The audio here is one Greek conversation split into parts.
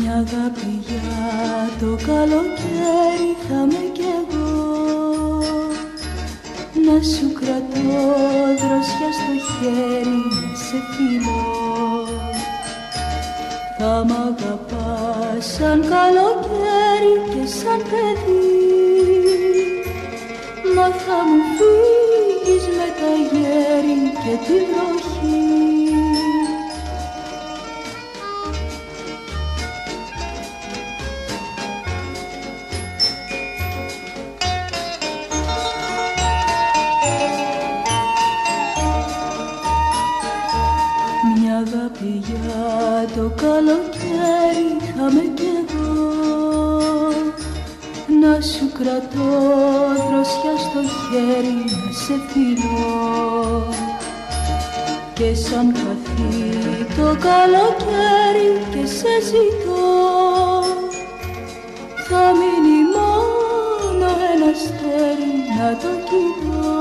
Αγάπη για το καλοκαίρι θα με κι εγώ, να σου κρατώ δροσιά στο χέρι, να σε φιλώ. Θα μ' αγαπάς σαν καλοκαίρι και σαν παιδί, μα θα μου φύγεις με τα γέρι και τη βροχή. Αγάπη για το καλοκαίρι θα με κι εγώ, να σου κρατώ δροσιά στο χέρι, να σε φιλώ. Και σαν χαθεί το καλοκαίρι και σε ζητώ, θα μείνει μόνο ένα αστέρι να το κοιτώ.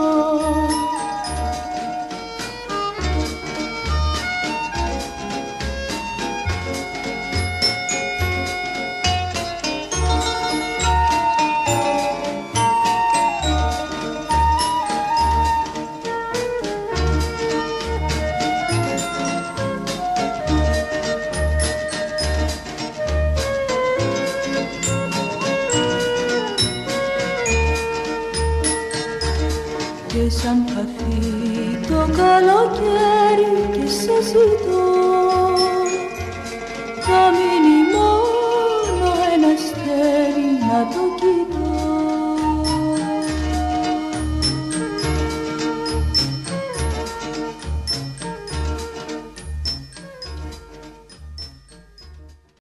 Και σαν χαθεί το καλοκαίρι και σε ζητώ, θα μείνει